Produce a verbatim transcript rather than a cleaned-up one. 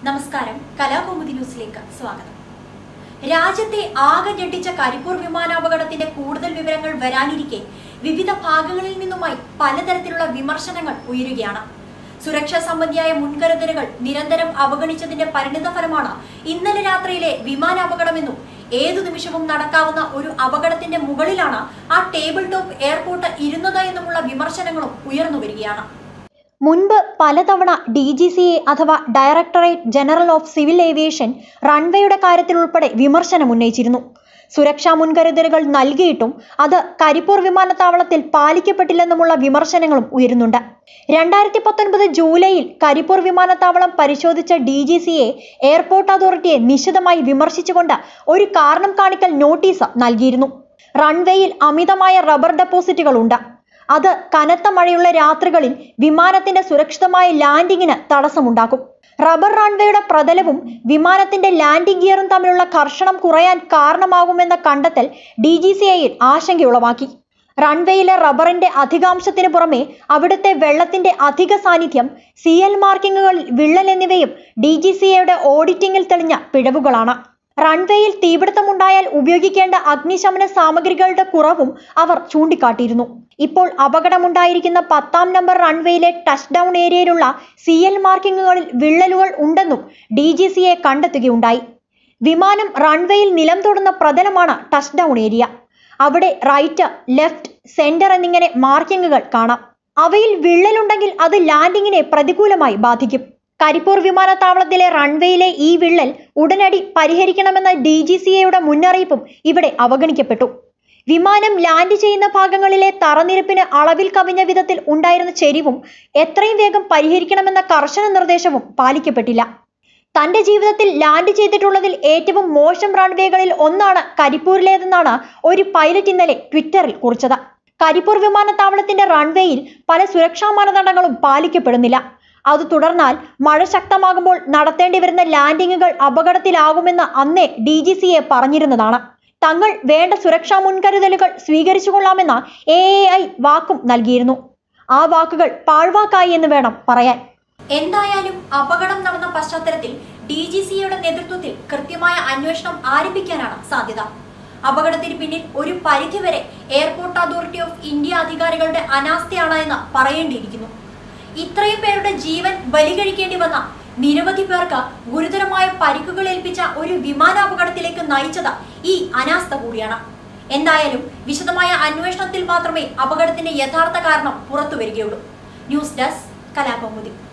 നമസ്കാരം, കലാകൗമുദി ന്യൂസിലേക്ക് സ്വാഗതം. രാജ്യത്തെ ആകെ ഞെട്ടിച്ച കരിപ്പൂർ വിമാനാപകടത്തിന്റെ കൂടുതൽ വിവരങ്ങൾ വരാനിരിക്കെ വിവിധ ഭാഗങ്ങളിൽ നിന്നുമായി പലതരത്തിലുള്ള വിമർശനങ്ങൾ ഉയരുകയാണ്. സുരക്ഷാ സംബന്ധിയായ മുൻകരുതലുകൾ നിരന്തരം അവഗണിച്ചതിന്റെ പരിണിതഫലമാണ് ഇന്നലെ രാത്രിയിലെ വിമാനാപകടമെന്നും ഏതു നിമിഷവും നടക്കാവുന്ന ഒരു അപകടത്തിന്റെ മുകളിലാണ് ആ ടേബിൾ ടോപ്പ് എയർപോർട്ട് ഇരുന്നത് എന്നുമുള്ള വിമർശനങ്ങളും ഉയർന്നു വരികയാണ്. മുൻപ് പലതവണ ഡി ജി സി എ അഥവാ directorate general of civil aviation റൺവേയുടെ കാര്യത്തിൽ ഉൾപ്പെടെ വിമർശനം ഉന്നയിച്ചിരുന്നു. സുരക്ഷാ മുൻകരുതലുകൾ നൽകിയിട്ടും അത് കരിപ്പൂർ വിമാനത്താവളത്തിൽ പാലിക്കപ്പെട്ടില്ലെന്നുമുള്ള വിമർശനങ്ങളും ഉയരുന്നുണ്ട്. രണ്ടായിരത്തി പത്തൊൻപത് ജൂലൈയിൽ കരിപ്പൂർ വിമാനത്താവളം പരിശോധിച്ച D G C A airport അതോറിറ്റിയെ നിശിതമായി വിമർശിച്ചുകൊണ്ട് ഒരു കാരണം കാണിക്കൽ നോട്ടീസ് നൽകിയിരുന്നു. റൺവേയിൽ അമിതമായ റബ്ബർ ഡെപ്പോസിറ്റുകൾ ഉണ്ട്. അത് കനത്ത മഴയുള്ള രാത്രികളിൽ വിമാനത്തിന്റെ സുരക്ഷിതമായ ലാൻഡിങ്ങിന് തടസ്സമുണ്ടാക്കും. റബ്ബർ റൺവേയുടെ പ്രതലവും വിമാനത്തിന്റെ ലാൻഡിംഗ് ഗിയറും തമ്മിലുള്ള ഘർഷണം കുറയാൻ കാരണമാകുമെന്ന കണ്ടെത്തൽ ഡി ജി സി എയിൽ ആശങ്കയുളവാക്കി. റൺവേയിലെ റബ്ബറിന്റെ അധികാംശത്തിന് പുറമെ അവിടുത്തെ വെള്ളത്തിന്റെ അധിക സാന്നിധ്യം, സി എൽ മാർക്കിങ്ങുകളിൽ വിള്ളൽ എന്നിവയും ഡി ജി സി എയുടെ ഓഡിറ്റിംഗിൽ തെളിഞ്ഞ പിഴവുകളാണ്. റൺവേയിൽ തീപിടുത്തമുണ്ടായാൽ ഉപയോഗിക്കേണ്ട അഗ്നിശമന സാമഗ്രികളുടെ കുറവും അവർ ചൂണ്ടിക്കാട്ടിയിരുന്നു. ഇപ്പോൾ അപകടമുണ്ടായിരിക്കുന്ന പത്താം നമ്പർ റൺവേയിലെ ടച്ച് ഡൗൺ ഏരിയയിലുള്ള സി എൽ മാർക്കിങ്ങുകളിൽ വിള്ളലുകൾ ഉണ്ടെന്നും ഡി ജി സി എ കണ്ടെത്തുകയുണ്ടായി. വിമാനം റൺവേയിൽ നിലം തൊടുന്ന പ്രതലമാണ് ടച്ച് ഡൗൺ ഏരിയ. അവിടെ റൈറ്റ്, ലെഫ്റ്റ്, സെന്റർ എന്നിങ്ങനെ മാർക്കിങ്ങുകൾ കാണാം. അവയിൽ വിള്ളലുണ്ടെങ്കിൽ അത് ലാൻഡിങ്ങിനെ പ്രതികൂലമായി ബാധിക്കും. കരിപ്പൂർ വിമാനത്താവളത്തിലെ റൺവേയിലെ ഈ വിള്ളൽ ഉടനടി പരിഹരിക്കണമെന്ന ഡി ജി സി എയുടെ മുന്നറിയിപ്പും ഇവിടെ അവഗണിക്കപ്പെട്ടു. വിമാനം ലാൻഡ് ചെയ്യുന്ന ഭാഗങ്ങളിലെ തറനിരപ്പിന് അളവിൽ കവിഞ്ഞ വിധത്തിൽ ഉണ്ടായിരുന്ന ചെരിവും എത്രയും വേഗം പരിഹരിക്കണമെന്ന കർശന നിർദ്ദേശവും പാലിക്കപ്പെട്ടില്ല. തന്റെ ജീവിതത്തിൽ ലാൻഡ് ചെയ്തിട്ടുള്ളതിൽ ഏറ്റവും മോശം റൺവേകളിൽ ഒന്നാണ് കരിപ്പൂരിലേതെന്നാണ് ഒരു പൈലറ്റ് ഇന്നലെ ട്വിറ്ററിൽ കുറിച്ചത്. കരിപ്പൂർ വിമാനത്താവളത്തിന്റെ റൺവേയിൽ പല സുരക്ഷാ മാനദണ്ഡങ്ങളും പാലിക്കപ്പെടുന്നില്ല. അത് തുടർന്നാൽ മഴ ശക്തമാകുമ്പോൾ നടത്തേണ്ടി വരുന്ന ലാൻഡിങ്ങുകൾ അപകടത്തിലാകുമെന്ന് അന്നേ ഡി ജി സി എ പറഞ്ഞിരുന്നതാണ്. തങ്ങൾ വേണ്ട സുരക്ഷാ മുൻകരുതലുകൾ സ്വീകരിച്ചുകൊള്ളാമെന്ന എ എ ഐ വാക്കും നൽകിയിരുന്നു. ആ വാക്കുകൾ പാഴ്വാക്കായി എന്ന് വേണം പറയാൻ. എന്തായാലും അപകടം നടന്ന പശ്ചാത്തലത്തിൽ ഡി ജി സി എയുടെ നേതൃത്വത്തിൽ കൃത്യമായ അന്വേഷണം ആരംഭിക്കാനാണ് സാധ്യത. അപകടത്തിന് പിന്നിൽ ഒരു പരിധിവരെ എയർപോർട്ട് അതോറിറ്റി ഓഫ് ഇന്ത്യ അധികാരികളുടെ അനാസ്ഥയാണ് എന്ന് പറയേണ്ടിയിരിക്കുന്നു. ഇത്രയും പേരുടെ ജീവൻ ബലികഴിക്കേണ്ടി വന്ന നിരവധി പേർക്ക് ഗുരുതരമായ പരിക്കുകൾ ഏൽപ്പിച്ച ഒരു വിമാനാപകടത്തിലേക്ക് നയിച്ചത് ഈ അനാസ്ഥ കൂടിയാണ്. എന്തായാലും വിശദമായ അന്വേഷണത്തിൽ മാത്രമേ അപകടത്തിന്റെ യഥാർത്ഥ കാരണം പുറത്തു വരികയുള്ളൂ. News desk, Kalakaumudi.